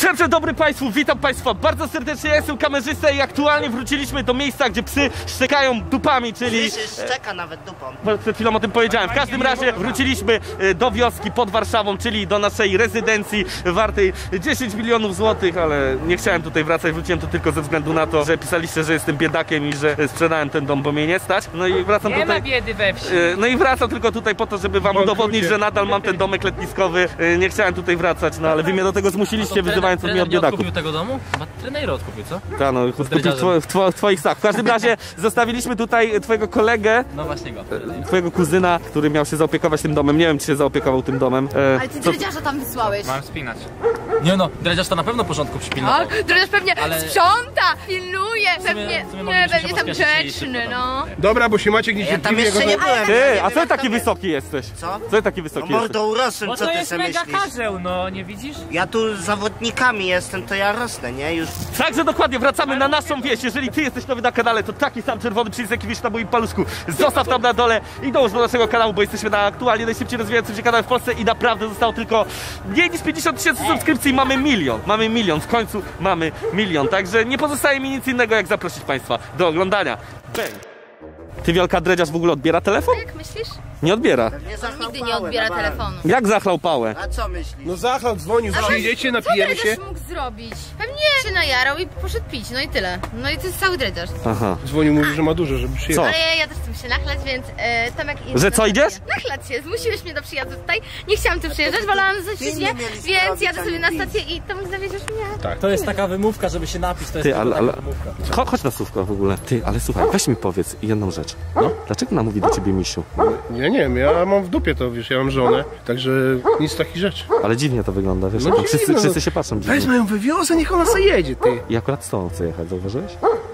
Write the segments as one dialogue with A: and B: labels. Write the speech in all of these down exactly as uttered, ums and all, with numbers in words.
A: Dzień dobry Państwu, witam Państwa bardzo serdecznie, ja jestem kamerzysta i aktualnie wróciliśmy do miejsca, gdzie psy szczekają dupami, czyli...
B: Szczeka nawet dupą.
A: Przed chwilą o tym powiedziałem. W każdym razie wróciliśmy do wioski pod Warszawą, czyli do naszej rezydencji wartej dziesięć milionów złotych, ale nie chciałem tutaj wracać, wróciłem tu tylko ze względu na to, że pisaliście, że jestem biedakiem i że sprzedałem ten dom, bo mnie nie stać. No i wracam
C: nie
A: tutaj...
C: ma biedy we wsi.
A: No i wracam tylko tutaj po to, żeby wam udowodnić, że nadal mam ten domek letniskowy. Nie chciałem tutaj wracać, no ale wy mnie do tego zmusiliście, wyzywając mnie od biedaków.
D: Kupił tego domu? Chyba trener odkupił, co?
A: Tak, no, kupił w, w, w twoich snach. W każdym razie zostawiliśmy tutaj twojego kolegę.
D: No właśnie go.
A: Twojego kuzyna, który miał się zaopiekować tym domem. Nie wiem, czy się zaopiekował tym domem.
E: E, Ale ty dredziarza tam wysłałeś.
C: Mam spinać.
D: Nie no, dredziarz to na pewno porządku przypilnował.
E: Tak, dredziarz pewnie ale... sprząta, pilnuje, pewnie, nie, pewnie tam grzeczny, no.
F: Dobra, bo się Maciek nie
B: Ja tam jeszcze nie byłem.
A: Ty, a co ty taki wysoki jesteś?
B: Co?
A: Co ty taki wysoki
B: No
A: jesteś?
B: mordo urosłem,
C: Bo
B: co
C: to
B: ty
C: jest
B: sobie
C: mega
B: myślisz?
C: karzeł, no nie widzisz?
B: Ja tu z zawodnikami jestem, to ja rosnę, nie? Już...
A: Także dokładnie, wracamy na naszą wieś. Jeżeli ty jesteś nowy na kanale, to taki sam czerwony przycisk, jaki widzisz na moim paluszku, zostaw tam na dole i dołóż do naszego kanału, bo jesteśmy na aktualnie najszybciej rozwijającym się kanale w Polsce i naprawdę zostało tylko mniej niż pięćdziesiąt tysięcy subskrypcji i mamy milion. Mamy milion, w końcu mamy milion. Także nie pozostaje mi nic innego, jak zaprosić Państwa do oglądania. Bang! Ty, wielka dredziarz, w ogóle odbiera telefon?
E: Jak myślisz?
A: Nie odbiera.
E: On nigdy nie odbiera telefonu.
A: Jak zachlał pałę?
B: A co myślisz?
F: No Zachał dzwonił, przyjdziecie, napijemy
E: Co
F: się.
E: dredziarz mógł zrobić? Pewnie się najarał i poszedł pić, no i tyle. No i to jest cały dredziarz.
A: Aha.
F: Dzwonił, mówi, że ma dużo, żeby przyjechać.
A: Co?
E: Ale ja, ja też chcę się nachlać, więc e, Tomek...
A: Że co, idziesz?
E: Nachlać się, zmusiłeś mnie do przyjazdu tutaj. Nie chciałam tu przyjeżdżać, wolałam zostać
B: Ty
E: nie,
B: nie mieliśmy
E: więc
B: robić
E: jadę sobie
B: ani
E: na
B: nic.
E: stację i Tomek zawieziesz mnie.
F: Tak.
D: To jest taka wymówka, żeby się napić, to jest
A: Ty, ale,
D: taka
A: ale...
D: wymówka.
A: Cho- Chodź na słówko w ogóle. Ty, ale słuchaj, weź mi powiedz jedną rzecz. No? Dlaczego nam mówi do ciebie misiu?
F: Ja nie wiem, ja mam w dupie to, wiesz, ja mam żonę, także nic z takich rzeczy.
A: Ale dziwnie to wygląda, wiesz?
F: No
A: jak
F: dziwne,
A: wszyscy,
F: no.
A: wszyscy się patrzą dziwnie.
F: Weźmy ją wywiozę, niech ona sobie jedzie, ty.
A: I akurat z tobą chce jechać, zauważyłeś?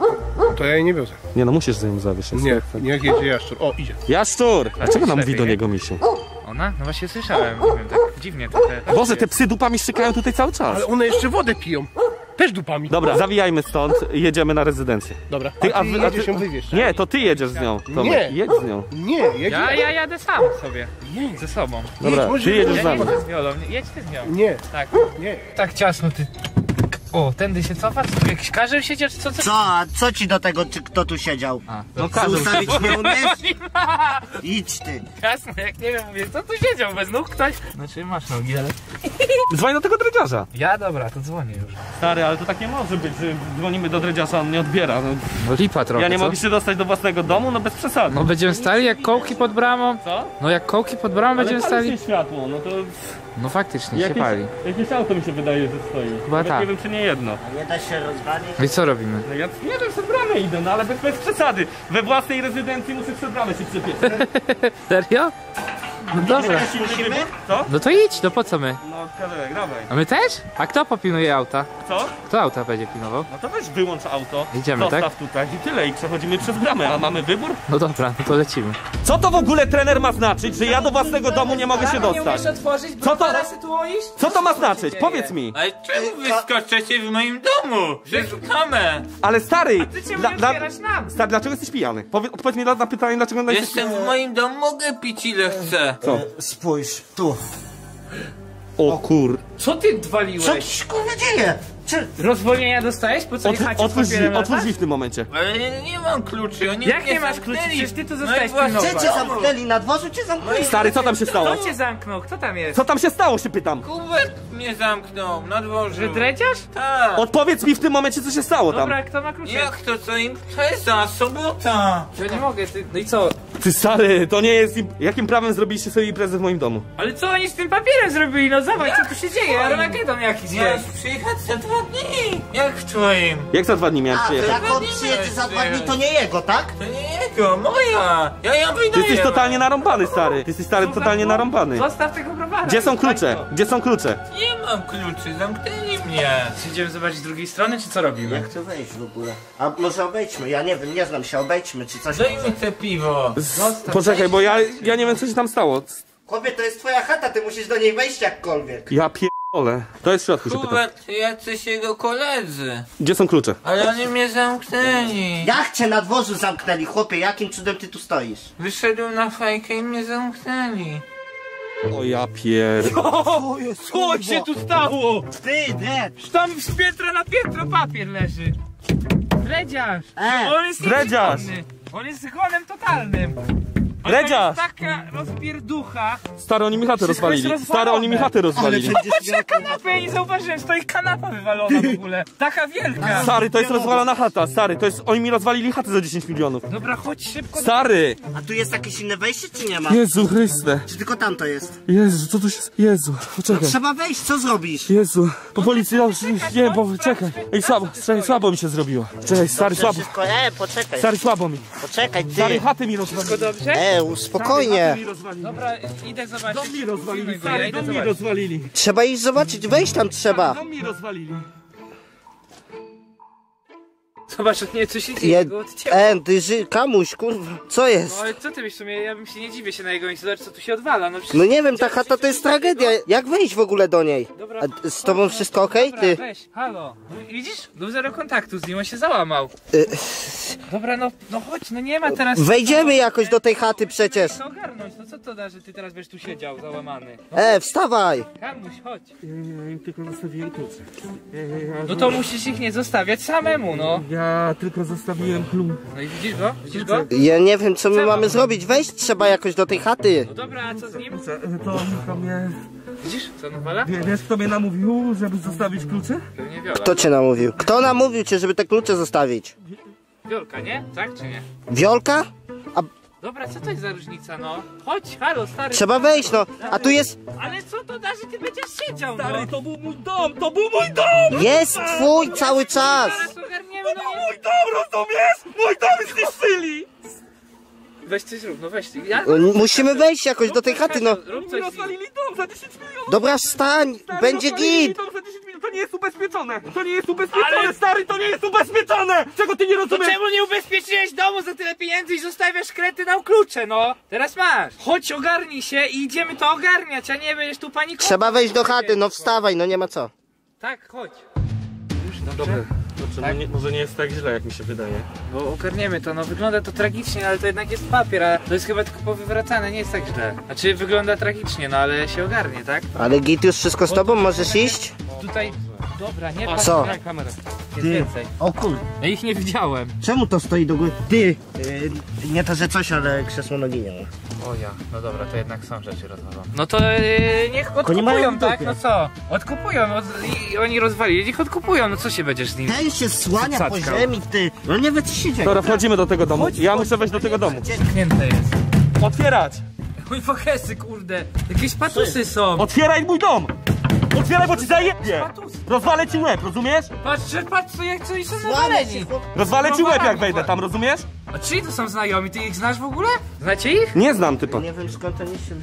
F: To ja jej nie wiozę.
A: Nie no, musisz za nią zawieźć.
F: Nie, niech jedzie Jaszczur. O, idzie.
A: Jaszczur! Dlaczego nam mówi do
C: lepiej,
A: niego misiu?
C: Ona? No właśnie słyszałem, nie wiem, tak dziwnie trochę.
A: Boże, te psy dupami szykają tutaj cały czas.
F: Ale one jeszcze wodę piją. Też dupami.
A: Dobra, zawijajmy stąd, jedziemy na rezydencję.
F: Dobra.
A: Ty,
F: a ty,
A: a
F: jedziesz ją wywieźć. tak?
A: Nie, to ty jedziesz z nią. Tomek.
F: Nie.
A: Jedź z nią.
F: Nie, jedzie.
C: Ja, ja jadę sam sobie.
F: Nie.
C: Ze sobą.
A: Dobra,
F: może
A: ty jedziesz
C: Ja
A: z
C: nie
A: nami.
C: chcę z Wiolą, nie- jedź ty z nią.
F: Nie,
C: Tak.
F: nie.
C: Tak ciasno ty. O, tędy się cofa? Co, jakiś karzeł siedział, czy co? co?
B: Co? A co ci do tego, czy kto tu siedział?
C: A,
A: No
B: Co,
A: każdy.
B: ustawić nie umiesz? Idź ty.
C: jasno, jak nie wiem, mówię, co tu siedział, bez nóg ktoś? Znaczy masz nogi, ale...
A: Dzwoń do tego dredziarza.
C: Ja dobra, to dzwonię już.
A: Stary, ale to tak nie może być, że dzwonimy do dredziarza, on nie odbiera. No,
C: No lipa trochę,
A: ja nie
C: co?
A: mogę się dostać do własnego domu, no bez przesady.
C: No będziemy stali jak kołki pod bramą?
A: Co?
C: No jak kołki pod bramą
A: Ale
C: będziemy
A: pali
C: stali?
A: się światło, no to
C: No faktycznie się
A: jakieś,
C: pali.
A: jakieś auto mi się wydaje, że stoi.
C: Chyba
A: Nawet
C: tak.
A: nie wiem, czy nie jedno.
B: A nie da się rozwalić?
C: No i co robimy?
A: No ja nie wiem, przed bramę idę, no ale bez, bez przesady. We własnej rezydencji muszę przed bramę się przepieć.
C: Serio? No dobra.
B: Musimy?
A: Co?
C: No to idź, no po co my?
A: No kawałek, dawaj.
C: A my też? A kto popilnuje auta?
A: Co?
C: Kto auta będzie pilnował?
A: No to weź wyłącz auto,
C: Idziemy,
A: zostaw
C: tak?
A: tutaj i tyle i przechodzimy przez bramę, a mamy wybór?
C: No dobra, no to lecimy.
A: Co to w ogóle trener ma znaczyć, że ja do własnego domu nie mogę się dostać?
C: otworzyć,
A: Co to, co to ma znaczyć? Powiedz mi.
G: Ale czemu wyskoczycie w moim domu? Szukamy!
A: Ale stary,
C: Ty czemu
A: dla-
C: nie
A: dla-
C: otwierasz nam?
A: stary, dlaczego jesteś pijany? Powie, odpowiedz mi na, na pytanie, dlaczego na jesteś
G: Jestem w moim domu, mogę pić ile chcę.
A: Co?
B: Spójrz, tu.
A: O kur...
C: Co ty
B: Co
C: odwaliłeś?
B: ci się kurwa dzieje? Czy...
C: Rozwolnienia dostałeś? Po co
A: Otw
C: jechacie z
A: otwórz drzwi,
C: papierem
A: otwórz
C: latasz?
A: drzwi w tym momencie.
G: Ale nie, nie mam kluczy, oni
C: Jak
G: mnie
C: nie masz
G: zamknęli.
C: kluczy? Przecież ty tu
G: No i
C: zostałeś
G: właśnie-
B: Gdzie
C: pilnować.
B: cię zamknęli? Na dworzu cię zamknęli?
A: Stary, co tam się stało?
C: Kto cię zamknął? Kto tam jest?
A: Co tam się stało, się pytam?
G: Kubek mnie zamknął na dworzu.
C: Że dredziarz?
G: Tak.
A: Odpowiedz mi w tym momencie, co się stało tam.
C: Dobra, kto ma klucze?
G: Jak to co im? To jest za sobota.
C: Ja nie mogę, ty... No i co?
A: Ty stary, to nie jest... im- Jakim prawem zrobiliście sobie imprezę w moim domu?
C: Ale co oni z tym papierem zrobili? No zobacz, co tu się dzieje? Armagedon jakiś
G: Miałeś
C: jest.
G: przyjechać za dwa dni. Jak w twoim?
A: Jak za dwa dni miałem
B: A, to
A: przyjechać?
B: jak on przyjedzie za dwa dni, to nie jego, tak?
G: To nie jego, moja. Ja ją wydaję.
A: Ty jesteś totalnie narąbany, stary. Ty jesteś stary totalnie narąbany.
C: Zostaw tego browara.
A: Gdzie są klucze?
C: Daj to.
A: Gdzie są klucze?
G: Nie mam kluczy, zamknęli mnie.
C: Idziemy zobaczyć z drugiej strony, czy co robimy?
B: Jak chcę wejść w ogóle? A może obejdźmy, ja nie wiem, nie znam się, obejdźmy czy coś.
G: Daj mi te piwo.
A: Poczekaj, bo ja, ja nie wiem, co się tam stało.
B: Chłopie, to jest twoja chata, ty musisz do niej wejść jakkolwiek.
A: Ja pierdolę. To jest w środku, się pytam.
G: Kubek, jacyś jego koledzy.
A: Gdzie są klucze?
G: Ale oni mnie zamknęli.
B: Jak cię na dworzu zamknęli, chłopie, jakim cudem ty tu stoisz?
G: Wyszedłem na fajkę i mnie zamknęli.
A: O ja pier...
C: Co się tu stało?
B: Ty, Dred!
C: Tam z piętra na piętro papier leży. Dredziarz.
B: E,
C: On jest
A: Dredziarz.
C: nieprzytomny. On jest chonem totalnym. On
A: Dredziarz.
C: To jest taka rozpierducha.
A: Stary, oni mi chatę
C: Wszystko jest
A: rozwalili. Stary, oni mi chatę rozwalili.
C: Patrz na kanapę, ja nie zauważyłem, stoi kanapa wywalona w ogóle. Taka wielka.
A: Stary, to jest rozwalona chata, stary, to jest... Oni mi rozwalili chatę za dziesięć milionów.
C: Dobra, chodź szybko.
A: Stary!
B: a tu jest jakieś inne wejście, czy nie ma?
A: Jezu Chryste.
B: Czy tylko tamto jest?
A: Jezu, co tu się... Jezu, poczekaj.
B: Trzeba wejść, co zrobisz?
A: Jezu, po policji, no, nie, bo czekaj. Ej, słabo, czekaj, słabo mi się zrobiło. Czekaj, stary, słabo.
B: Wszystko, e, poczekaj,
A: Stary, słabo mi.
B: poczekaj,
A: Stary,
B: ty.
A: chaty mi rozwalili.
C: Dobrze?
B: E, spokojnie.
A: mi rozwalili.
C: Dobra, idę zobaczyć.
A: Dom mi rozwalili,
C: Ja
A: stary,
C: idę
A: dom mi
C: zobaczyć.
A: rozwalili.
B: Trzeba iść zobaczyć, wejść tam trzeba.
A: Dom mi rozwalili.
C: Zobacz, nie, co się dzieje,
B: Je,
C: go od ciebie.
B: e, ty ży, kamuś, kurwa, co
C: No
B: jest?
C: ale co ty byś w sumie, ja bym się nie dziwię się na jego miejscu, zobacz co tu się odwala, no przecież...
B: No nie wiem, ta chata to jest tragedia. Jak wejść w ogóle do niej?
C: Dobra,
B: A z tobą wszystko okej,
C: Dobra,
B: ty?
C: weź, halo. Widzisz? Był zero kontaktu z nim, on się załamał.
B: Y,
C: Dobra, no, no chodź, no nie ma teraz...
B: Wejdziemy jakoś do tej chaty przecież.
C: Co ogarnąć, no co to da, że ty teraz będziesz tu siedział, załamany?
B: E, wstawaj.
C: Kamuś, chodź.
A: Ja im tylko zostawiłem klucze.
C: No to musisz ich nie zostawiać samemu, no.
A: Ja tylko zostawiłem klucz.
C: No i widzisz go? Widzisz go?
B: Ja nie wiem, co my mamy zrobić. Wejść trzeba jakoś do tej chaty.
C: No dobra, a co z nim?
A: To to mnie...
C: Widzisz, co on wala?
A: Wiesz, kto mnie namówił, żeby zostawić klucze?
C: Pewnie Wiola.
B: Kto cię namówił? Kto namówił cię, żeby te klucze zostawić?
C: Wiolka, nie? Tak czy nie?
B: Wiolka?
C: Dobra, co to jest za różnica, no? Chodź, halo, stary.
B: Trzeba wejść, no. A tu jest...
C: Ale co to da, że ty będziesz siedział, no?
A: Stary, to był mój dom, to był mój dom!
B: Jest twój cały czas.
C: Zaraz ogarniemy, no nie...
A: Mój dom, rozumiesz? Mój dom zniszczyli!
C: Weź coś rób, no weź. Ja...
B: Musimy wejść jakoś do tej chaty, no.
C: Rób
A: Mi
C: coś.
A: rozwalili dom za dziesięć milionów!
B: Dobra, wstań.
A: Stary,
B: Będzie
A: rozwalili
B: git.
A: dom za dziesięć milionów. To nie jest ubezpieczone! To nie jest ubezpieczone, ale... stary, to nie jest ubezpieczone! Czego ty nie
C: To
A: rozumiesz?
C: czemu nie ubezpieczyłeś domu za tyle pieniędzy i zostawiasz krety na klucze, no? Teraz masz. Chodź, ogarnij się i idziemy to ogarniać, a nie będziesz tu panikował.
B: Trzeba wejść do chaty, no wstawaj, no nie ma co.
C: Tak, chodź. Już,
A: Dobrze,
C: dobrze.
A: dobrze, no nie, może nie jest tak źle, jak mi się wydaje.
C: Bo ogarniemy to, no wygląda to tragicznie, ale to jednak jest papier, a to jest chyba tylko powywracane, nie jest tak źle. Znaczy wygląda tragicznie, no ale się ogarnie, tak?
B: Ale git, już wszystko z tobą, możesz iść?
C: Tutaj, dobra, nie
A: O,
C: patrz,
B: co?
C: daj kamerę. Jest więcej.
B: O kur...
C: Ja ich nie widziałem.
B: Czemu to stoi do góry? Ty! Yy, nie to, że coś, ale krzesło nogi nie ma.
C: O ja, no dobra, to jednak są rzeczy rozwalone. No to yy, niech
B: Oni mają
C: odkupują,
B: w
C: tak?
B: dupie.
C: No co? Odkupują, od, i oni rozwalili, niech odkupują, no co się będziesz z nim...
B: Ten się słania po
A: Cackał.
B: ziemi, ty! No nie wie, co się dzieje.
A: Dobra, wchodzimy do tego domu. Ja muszę wejść do tego domu.
C: Zamknięte jest.
A: Otwierać!
C: Mój fokesy, kurde. Jakieś patusy są.
A: Otwieraj mój dom! Otwieraj, bo ci zajebie! Rozwalę ci łeb, rozumiesz?
C: Patrz, patrz, co jak co i są
B: Słania
C: nawaleni.
B: się, chłop...
A: Rozwalę ci łeb, jak wejdę tam, rozumiesz?
C: A czyj to są znajomi? Ty ich znasz w ogóle? Znacie ich?
A: Nie znam typa.
B: Nie wiem, skąd oni się...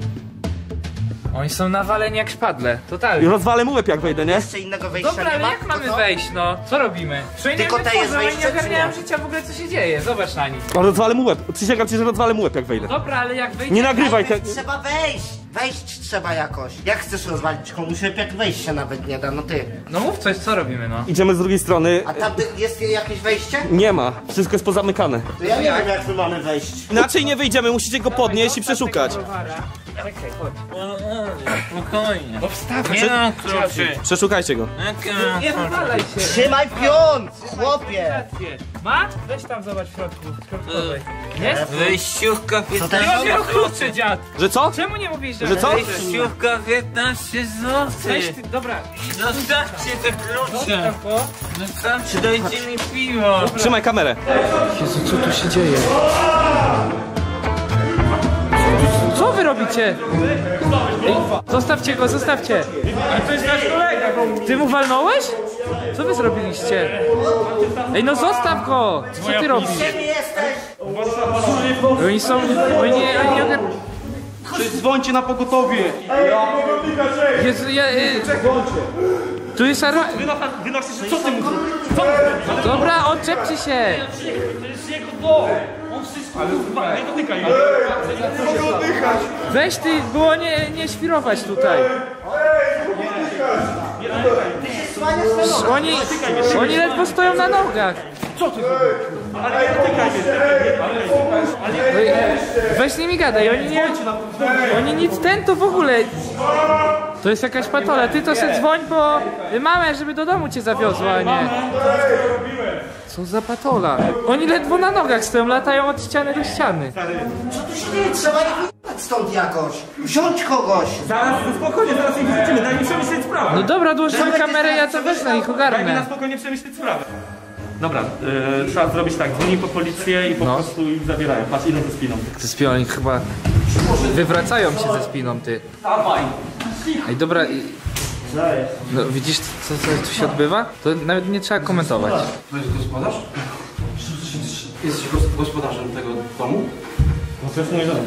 C: Oni są nawaleni jak szpadle, totalnie.
A: Rozwalę mu łeb, jak wejdę, nie?
B: Jeszcze innego wejścia
C: Dobra,
B: nie
C: ale
B: ma?
C: jak mamy
B: To co?
C: wejść, no? Co robimy? Przynajmniej
B: Tylko te jest
C: oni
B: wejście,
C: nie
B: czy
C: ogarniają
B: nie?
C: życia w ogóle, co się dzieje. Zobacz na nich.
A: O, rozwalę mu łeb. Przysięgam ci, że rozwalę mu łeb, jak wejdę.
C: Dobra, ale jak wyjdzie...
A: Nie nagrywaj te...
B: Trzeba wejść! Wejść trzeba jakoś. Jak chcesz rozwalić komuś łeb, jak wejść się nawet nie da, no ty.
C: No mów coś, co robimy, no?
A: Idziemy z drugiej strony.
B: A tam jest jakieś wejście?
A: Nie ma. Wszystko jest pozamykane.
B: To ja nie wiem, jak my mamy wejść.
A: Inaczej nie wyjdziemy, musicie go podnieść i przeszukać.
C: Czekaj, chodź.
G: Spokojnie.
C: No wstawaj.
G: Nie mam kluczy.
A: Przeszukajcie go.
G: Jakie mam
C: Nie wywalaj się.
B: Trzymaj pion, chłopie!
C: Ma? Weź tam zobacz w środku, w środkowej. Jest?
G: Wejściówka
B: ten-
C: Nie
G: piętnaście
C: odbierał klucze, dziad.
A: Że co?
C: Czemu nie mówisz, że...
A: Że co?
G: Wejściówka piętnaście
C: Weź
G: złotych.
C: ty, dobra.
G: Zostawcie te klucze.
C: Zostaw go.
G: Zostawcie, dajcie mi piwo.
A: Trzymaj kamerę.
C: Jezu, co tu się dzieje? Co wy robicie? Ej, zostawcie go, zostawcie! Ale to jest nasz kolega! Ty mu walnąłeś? Co wy zrobiliście? Ej, no zostaw go! Co ty robisz?
B: Gdzie jesteś?
C: Oni są... Oni nie... Oni nie...
A: Dzwońcie na pogotowie.
C: Jezu, ja... Y... Tu jest ara...
A: Wynoszę się, co ty mówisz?
C: Dobra, odczepcie się!
A: Nie dotykaj.
C: Weź ty, było nie, nie świrować tutaj. Oni, oni ledwo stoją na nogach.
A: Ale nie dotykaj mnie,
C: No i weź z nimi gadaj, oni nie... Oni nic ten to w ogóle... To jest jakaś patola, ty to se dzwoń po mamę, żeby do domu cię zawiozła, a nie... Co za patola? Oni ledwo na nogach stoją, latają od ściany do ściany.
B: Co tu się dzieje? Trzeba je wyjechać stąd jakoś. Wziąć kogoś.
A: Zaraz, spokojnie, zaraz ich wrzucimy, daj mi przemyśleć sprawę.
C: No dobra, odłożymy kamerę, ja to wezmę ich
A: Daj mi na
C: ogarnę.
A: spokojnie przemyśleć sprawę. Dobra, yy, trzeba zrobić tak, dzwoni po policję i po
C: No.
A: prostu ich zabierają. Patrz, ile ze spiną.
C: Ze spiną, oni chyba wywracają się ze spiną, ty.
A: Dawaj!
C: Ej, dobra, i... No widzisz, co, co tu się odbywa? To nawet nie trzeba komentować.
H: To jest gospodarz? Jesteś gos- gospodarzem tego domu?
A: No to jest mój dom.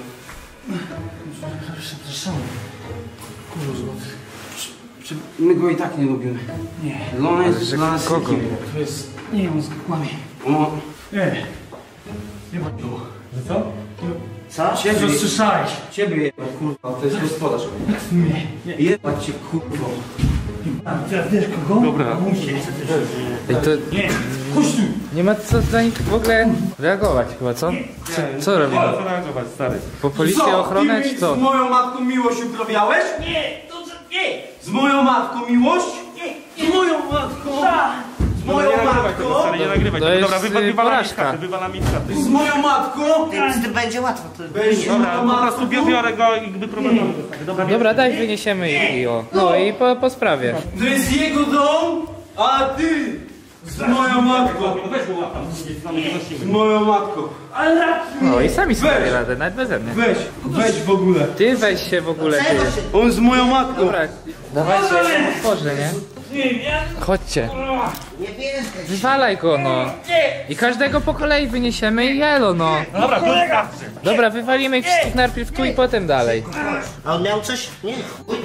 H: Przepraszam. Kurwa. Czy my go i tak nie lubimy? Nie. Dla nas jest
C: że
H: dla nas
C: kogo?
H: nikim. To jest... Nie, on kłamie. O,
G: Nie. Nie ma tu. Że co?
B: Co?
H: ciebie,
G: Słyszałeś?
H: ciebie jebać, kurwa, to jest gospodarz.
G: Nie.
H: Jebać cię, kurwa.
G: Teraz wiesz kogo?
A: Dobra.
C: Ej, to
G: Nie. Chodź tu.
C: nie ma co na nich w ogóle reagować chyba, co? Co, co robimy?
A: Co reagować, stary?
C: Po policję, ochronę, czy co?
H: Z moją matką miłość uprawiałeś?
G: Nie. To co? Nie.
H: Z moją matką miłość?
G: Nie. Z moją matką.
H: Z moją
A: nie nagrywaj tego,
H: matką?
A: stary, nie nagrywaj
C: To
A: tego.
C: jest,
A: Dobra, wywa-
C: y,
A: wywala mi z
C: porażka.
A: chaty, wywala mi z chaty.
H: Z moją matką?
B: Ty, z tym będzie łatwo. To...
H: Weź
A: Dobra,
H: moją
A: po prostu
H: matką.
A: biorę go i wyprowadzamy do chaty. Dobra,
C: Dobra, daj, wyniesiemy ich i o. No i po, po sprawie.
H: To jest jego dom, a ty z moją matką.
A: No weź go łap tam, z nami
H: Z
A: wynosimy.
H: moją matką.
C: No i sami sobie radę, nawet beze mnie.
H: Weź, weź w ogóle.
C: Ty weź się w ogóle, ty.
B: Czego się...
H: On z moją matką.
C: Dobra, dawajcie, ja wam otworzę, nie?
G: Nie. Nie.
C: Chodźcie.
B: Nie bierz.
C: Wywalaj go, no. I każdego po kolei wyniesiemy i jelo, no.
A: Dobra, kolega!
C: Dobra, wywalimy ich wszystkich najpierw tu i potem dalej.
B: A on miał coś? Nie.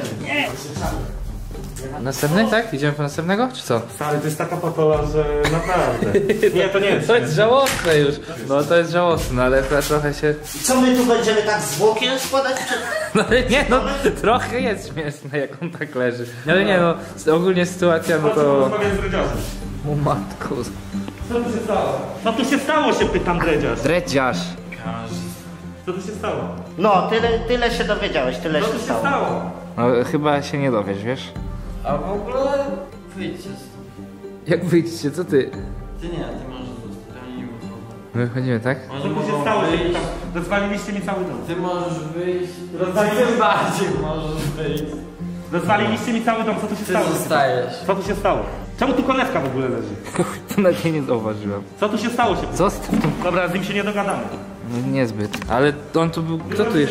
C: Następny, tak? Idziemy po następnego, czy co?
A: Stary, to jest taka patola, że naprawdę. Nie, to nie jest.
C: To jest żałosne już. No to jest żałosne, ale to trochę się...
B: Co my tu będziemy tak zwłokiem składać? Czy...
C: No ale nie, no trochę jest śmieszne, jak on tak leży. Ale nie, no ogólnie sytuacja, no to...
A: Rozmawiam z dredziarzem.
C: O matku.
A: Co tu się stało? Co tu się stało, się pytam dredziarz.
C: Dredziarz.
A: Co tu się stało?
B: No, tyle, tyle się dowiedziałeś, tyle
A: Co
B: się
A: tu się
B: stało.
A: stało?
C: No chyba się nie dowiesz, wiesz?
H: A w ogóle wyjdźcie stąd.
C: Jak wyjdziecie, co ty?
H: Ty nie, ty możesz zostać, ja nie mów.
C: My wychodzimy, tak?
A: Co tu się stało, się pytam? Rozwaliliście mi cały dom.
H: Ty możesz wyjść.
A: Rozwaliliście,
H: bardziej możesz wyjść.
A: rozwaliliście mi cały dom, co tu się stało?
H: zostajesz.
A: Co tu się stało? Czemu tu konewka w ogóle leży?
C: To na nie nie zauważyłem.
A: Co tu się stało, się pytam?
C: Zostaw to.
A: Dobra, z nim się nie dogadamy.
C: No, niezbyt. Ale on tu był... Kto tu jest?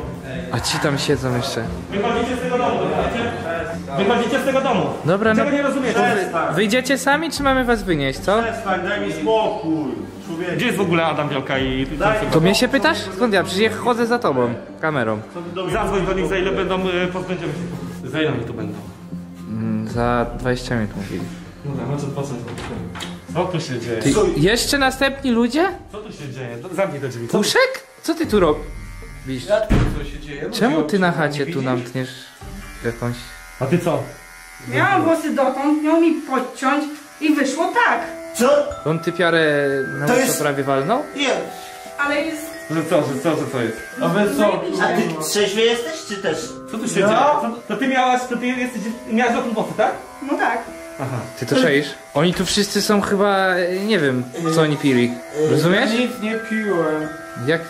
C: A ci tam siedzą jeszcze.
A: Wychodzicie z tego domu, rozumiecie? Wychodzicie z tego domu.
C: Dobra, no...
A: Czego nie rozumiecie?
C: Wyjdziecie sami, czy mamy was wynieść, co?
F: Daj mi spokój, człowieku.
A: Gdzie jest w ogóle Adam Wielka i...
C: To mnie się pytasz? Skąd ja? Przecież ja chodzę za tobą. Kamerą.
A: Zadzwoń do nich, za ile będą, y, pozbędziemy się. Za ile oni tu będą?
C: Mm, za dwadzieścia minut mówili.
A: Dobra, może posłuchaj. Co tu się dzieje?
C: Ty, jeszcze następni ludzie?
A: Co tu się dzieje? Zamknij te drzwi. Co?
C: Puszek? Co ty tu robisz?
H: Co się dzieje?
C: Czemu ty na chacie tu nam tniesz jakąś...
A: A ty co?
I: Miałam włosy dotąd, miał mi podciąć i wyszło tak.
B: Co?
C: On typiarę na
B: To
C: to
B: jest-
C: prawie walnął?
B: Nie.
I: Ale jest...
A: Że co, że co, że co jest?
H: A wy co?
B: A ty trzeźwy jesteś, czy też?
A: Co tu się dzieje? Co, to ty miałaś, to ty jesteś, miałaś o tym włosy, tak?
I: No tak.
A: Aha.
C: Ty to czaisz? Oni tu wszyscy są chyba... nie wiem, co oni pili. Rozumiesz?
H: Nic nie piłem.
C: Jak...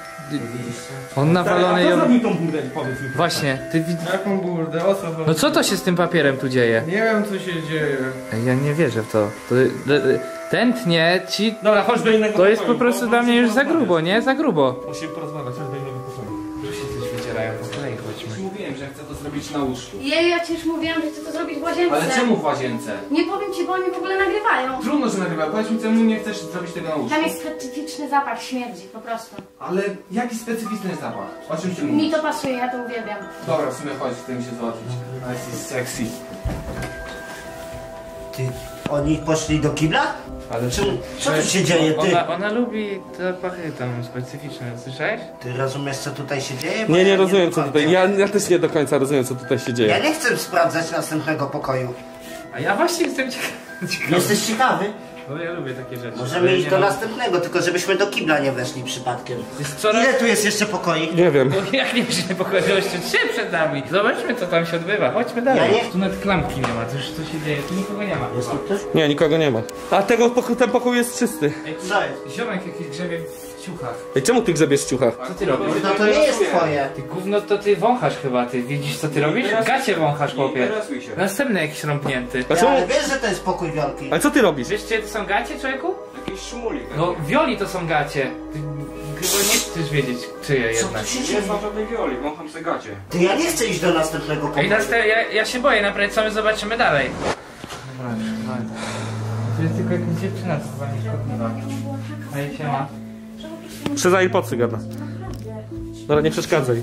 C: On nawalony
A: A co
C: ją...
A: zrobił tą burdę, powiedz mi.
C: Właśnie, ty widz...
H: Jaką burdę? O co chodzi?
C: No co to się z tym papierem tu dzieje?
H: Nie wiem co się dzieje.
C: Ej, ja nie wierzę w to. to ten tnie ci...
A: Dobra, chodź do innego
C: To jest po
A: pokoju,
C: prostu
A: bo-
C: dla
A: bo
C: mnie
A: musimy
C: już za
A: porozmawiać.
C: grubo, nie? Za grubo.
A: Musimy porozmawiać, chodź do innego pokoju.
C: Tu się coś wydzierają, po kolei chodźmy.
H: Mówiłem, że chcę to zrobić na łóżku.
E: Jej, ja ci już mówiłam, że chcę to zrobić w łazience.
H: Ale czemu w łazience?
E: Nie powiem ci, bo oni w ogóle nagrywają.
H: Trudno, że nagrywa. Powiedz mi, czemu nie chcesz zrobić tego na łóżku?
E: Tam jest specyficzny zapach śmierdzi, po prostu.
H: Ale jaki specyficzny zapach? O czym ty
E: Mi
H: mówisz?
E: to pasuje, ja to uwielbiam.
H: Dobra, w sumie chodź, chcę mi się załatwić. Nice is sexy.
B: Ty, oni poszli do kibla?
C: Ale
B: Czemu, co tu się dzieje, ty?
C: Ona, ona lubi zapachy tam specyficzne, słyszałeś?
B: Ty rozumiesz, co tutaj się dzieje? Bo
A: Nie, nie
B: ja
A: rozumiem
B: do
A: co
B: końca-
A: tutaj, ja, ja też nie do końca rozumiem co tutaj się
B: Ja
A: dzieje.
B: nie chcę sprawdzać następnego pokoju.
C: A ja właśnie jestem ciekawy.
B: Jesteś ciekawy?
C: No ja lubię takie rzeczy.
B: Możemy iść do następnego, tylko żebyśmy do kibla nie weszli przypadkiem.
C: Jest coraz...
B: Ile tu jest jeszcze pokoi?
A: Nie wiem.
C: No jak nie się pokoju, jeszcze trzy przed nami. Zobaczmy co tam się odbywa, chodźmy dalej.
B: Ja nie-
C: Tu nawet klamki nie ma, to już co się dzieje, tu nikogo nie ma.
B: Jest tu ktoś?
A: Nie, nikogo nie ma. A tego, poko- ten pokój jest czysty.
C: Ej, tu
B: Co jest?
C: ziomek jakiś grzebie w ciuchach.
A: Ej, czemu ty grzebiesz w ciuchach?
C: Co ty robisz?
B: No to nie jest twoje.
C: Ty gówno to ty wąchasz chyba, ty widzisz co ty robisz? Gacie wąchasz chłopie. Następny jakiś rąbnięty.
A: A
B: Ja,
A: czemu?
B: ale wiesz, że to jest pokój Wiolki.
A: Ale co ty robisz?
C: Wiesz czyje to są gacie, człowieku? Jakiś szmulik. No Wioli to są gacie. Ty chyba nie chcesz wiedzieć czyje
B: Co
C: jednak.
B: tu się dzieje?
D: żadnej Wioli, wącham se gacie.
B: Ty, ja nie chcę iść do następnego
C: Ej,
B: pokoju.
C: następny, ja, ja się boję, naprawdę co my zobaczymy dalej. Dobra, dobra. To jest tylko jakaś dziewczyna, co chyba nie szkodliwa. Ej, siema.
A: Przez AirPodsy gada. Dobra, nie przeszkadzaj.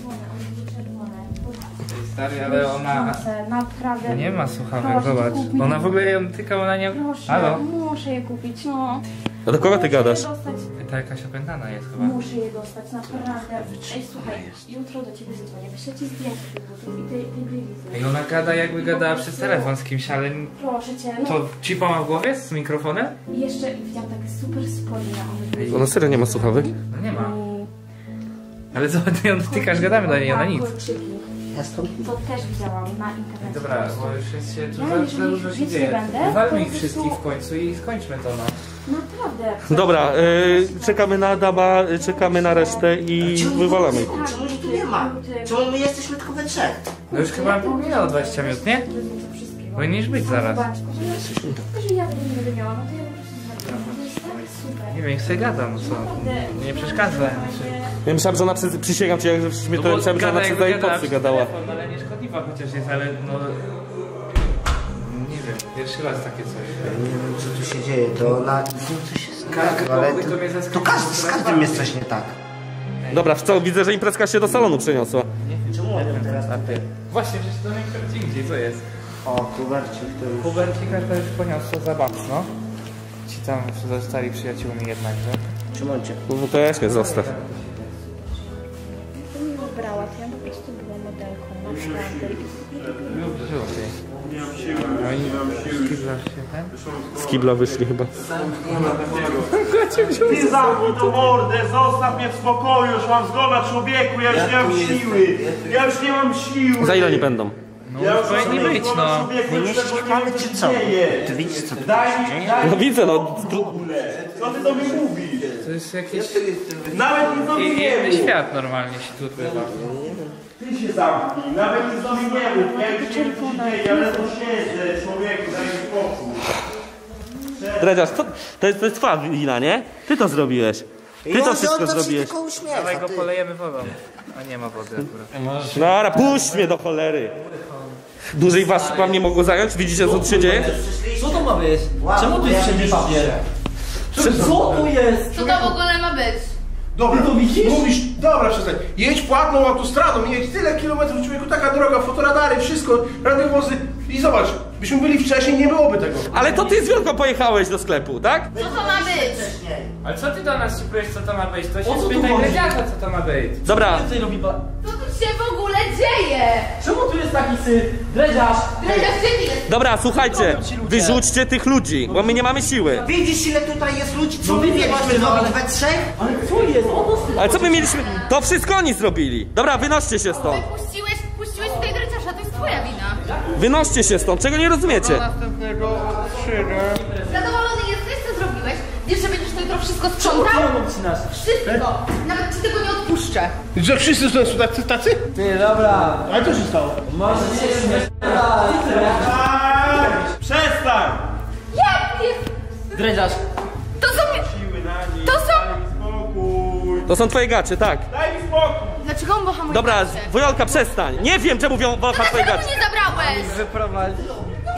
C: Stary, ale ona...
E: Naprawdę.
C: Nie ma słuchawek,
E: Proszę,
C: zobacz.
E: kup mi.
C: Ona w ogóle ją tyka, ona nie...
E: Proszę,
C: Halo?
E: muszę je kupić, no.
A: A do kogo ty gadasz?
E: Muszę je dostać,
C: Ta jakaś opętana jest chyba.
E: muszę je dostać, naprawdę. Ej, słuchaj, jutro do ciebie zadzwonię, wyślę ci zdjęcie tych butów i tej, tej bielizy.
C: Ej, ona gada jakby gadała przez telefon z kimś, ale...
E: Proszę cię, no.
C: To cipa ma w głowie z mikrofonem?
E: I jeszcze widziałam takie super spodnie na one.
A: Ona serio nie ma słuchawek?
C: No nie ma. Ale co ty ją dotykasz, gadamy do niej, ona nic.
B: Ja stąd...
E: To też widziałam na internecie.
C: Dobra, bo już jest się tu
E: Ja
C: za,
E: jeżeli
C: za dużo się
E: nic nie
C: dzieje.
E: będę,
C: Walmy
E: to
C: ich
E: po prostu-
C: wszystkich w końcu i skończmy to, no.
E: Naprawdę.
A: Dobra, y, czekamy na Adama, y, czekamy na resztę i wywalamy ich.
B: Czemu ich tu nie ma? Czemu my jesteśmy tylko we trzech?
C: No już chyba minęło dwadzieścia minut, nie? Powinniś być zaraz.
E: Zobacz, że ja tego nie będę miała, no to ja po prostu zrobię. To jest tak super.
C: Nie wiem, niech sobie gada, no co? Nie przeszkadza. Znaczy.
A: Ja myślałem, że ona przez... Przysięgam cię, jak żeśmy to myślałem, że ona przez AirPodsy gadała.
C: Telefon, ale nie szkodliwa chociaż jest, ale no... Nie wiem, pierwszy raz takie coś.
B: Nie wiem, co tu się dzieje, to na... coś jest tak, ale
C: pokój
B: to,
C: to mnie zaskoczyło.
B: to każdy, z każdym jest coś nie tak.
A: Dobra, w co? Widzę, że imprezka się do salonu przeniosła.
B: Czemu on teraz tutaj?
C: Właśnie, przecież to nie gdzie indziej, co jest?
B: O, kubercik to już...
C: Hubercika to już poniosło za no. Ci tam zostali przyjaciółmi jednakże.
B: Trzymam cię.
A: No to ja się zostaw.
E: Gdybym mnie wybrała, to ja po prostu była modelką, naprawdę.
C: Nie mam siły. Nie mam siły. się ten?
A: Z kibla wyszli chyba.
J: Ty zamknij tą mordę, zostaw mnie w spokoju, już mam zgoda człowieku, ja już nie mam siły. Ja już nie mam siły.
A: Za ile nie będą?
C: No ja już powinni być, no.
B: Wy nie ściskamy czy co? Ty widzisz co tu
J: Daj
B: się
J: mi,
B: dzieje?
J: daj
A: No widzę, no.
J: w ogóle. Co ty do mnie mówisz?
C: To jest jakiś
J: Nawet nic do mnie nie
C: inny
J: mów.
C: świat normalnie się tu odbywa.
J: Ty się zamknij, nawet nic do mnie nie mów. Ja już nie wiem co się dzieje, ja ledwo siedzę, człowieku, daj mi spokój.
A: Dredziarz, co? To jest, to jest twoja wina, nie? Ty to zrobiłeś. Ty to wszystko zrobiłeś.
C: Dawaj go polejemy wodą. A nie ma wody akurat.
A: Dobra, puść mnie do cholery. Dłużej was wam nie mogło zająć? Widzicie, co tu się dzieje?
D: Co to ma być? Czemu tu jest wszędzie papier? Co tu jest?
E: Co to w ogóle ma być?
F: Dobra, to widzisz? Mówisz, dobra, przestań. Jedź płatną autostradą, jedź tyle kilometrów, człowieku, taka droga, fotoradary, wszystko, radiowozy. I zobacz, byśmy byli wcześniej, nie byłoby tego.
A: Ale to ty z Wielką pojechałeś do sklepu, tak?
E: Co to ma być?
C: Ale co ty do nas szykujesz, co to ma być? To
D: O
C: się
D: co tu
C: spytaj
D: chodzi?
C: Dredziarza, co to ma być.
A: Dobra,
D: Co robi ba...
E: Co tu się w ogóle dzieje?
D: Czemu tu jest taki syf? Dredziarz!
E: Dredziarz, gdzie ty jesteś?
A: dobra, słuchajcie. Wyrzućcie tych ludzi, bo my nie mamy siły.
B: Widzisz ile tutaj jest ludzi, co
D: No
B: my
D: widzę
B: mieliśmy
D: właśnie, no
B: zrobić
D: ale-
B: we trzech?
D: Ale co jest? O, to
A: Ale co my mieliśmy? To wszystko oni zrobili. Dobra, wynoście się stąd.
E: Puściłeś, puściłeś tutaj Dredziarza, to jest twoja wina.
A: Wynoście się stąd, czego nie rozumiecie?
E: Zadowolony jesteś, co zrobiłeś? Wiesz, że będziesz to jutro wszystko sprzątał?
D: obcinasz.
E: Wszystko! Nawet ci tego nie odpuszczę.
F: Że wszyscy są tacy, tacy?
D: Ty, dobra.
F: Ale co się stało?
D: Może się śmiesz.
J: Tak, przestań!
E: Jak jest?
D: Dredziarz.
E: To są...
J: Siły na nich,
E: To są...
J: daj mi spokój.
A: To są twoje gacie, tak.
J: Daj mi spokój.
E: Dlaczego on bocha moje
A: Dobra,
E: gacie?
A: Wojolka, przestań. Nie wiem, czemu mówią wocha twoje
E: Dlaczego
A: gacie.
E: mu nie zabrałeś?
D: Wyprowadzi.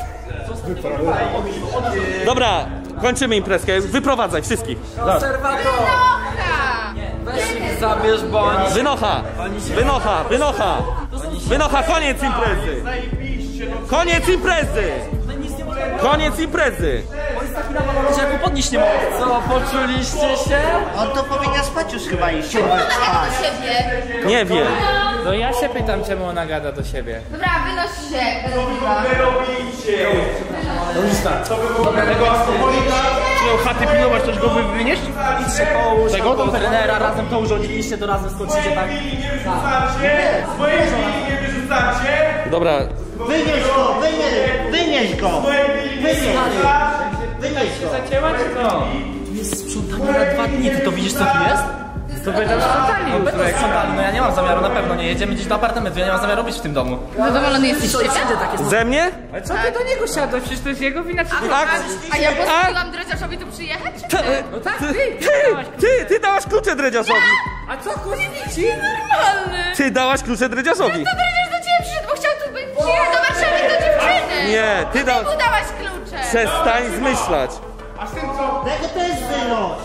A: Dobra, kończymy imprezkę. Wyprowadzaj wszystkich.
D: Konserwator!
E: Nocha!
D: Weź ich zabierz bądź.
A: Wynocha, wynocha, wynocha. Wynocha, koniec imprezy.
J: Zajebiście, no
A: Koniec imprezy. Koniec imprezy.
D: Jak go podnieść nie mogę. Co, poczuliście się?
B: On to powinien spać już chyba iść.
E: Ona gada do siebie.
A: Nie wiem.
C: No ja się pytam, czemu ona gada do siebie.
E: Dobra, wynoś się.
J: wy robicie.
D: To już tak.
J: To wy w ogóle tego alkoholika
F: zaczynają chaty pilnować, to już go wy wynieść?
D: Idźcie koło
F: Tego,
D: tego
F: tam
D: trenera, razem to urządziliście, to razem skoczycie tak.
J: Swojej linii nie wyrzucacie!
A: Dobra,
B: Wynieś go, wynieś, wynieś go! Wynieś go! Wynieś go!
C: Zacięła czy co?
D: Jest sprzątanie na dwa dni, ty to widzisz co tu jest?
C: To będą sprzątali
D: No
C: jutro.
D: będą sprzątali, no ja nie mam zamiaru, na pewno nie. Jedziemy gdzieś do apartamentu, ja nie mam zamiaru być w tym domu.
E: Zadowolony jesteś z
D: Co i
E: siebie?
D: wszędzie takie są.
A: ze mnie?
C: Ale co ty do niego siadłeś? Przecież to jest jego wina. Czy ty...
E: A, a ja pozwoliłam Dredziarzowi tu przyjechać? czy nie?
C: No tak, ty, ty,
A: Ty,
C: dałaś
A: ty, ty dałaś klucze dredziarzowi!
C: A co kłócici?
E: Normalny!
A: Ty dałaś klucze dredziarzowi!
E: To Dredziarz do ciebie przyszedł, bo chciał tu być, przyjechać do Warszawy do dziewczyny!
A: Nie, ty
E: Ty
A: da...
E: mu dałaś klucze!
A: Przestań zmyślać!
F: A z tym co?
B: Tego to jest wynoś!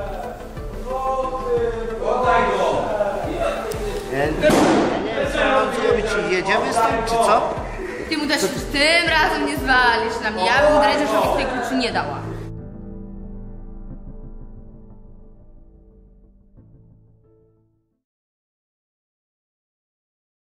B: Ja nie wiem, co mam zrobić. Jedziemy stąd, czy co?
E: Ty mu też tym razem nie zwalisz na mnie. Ja bym Dredziarzowi tej kluczy nie dała.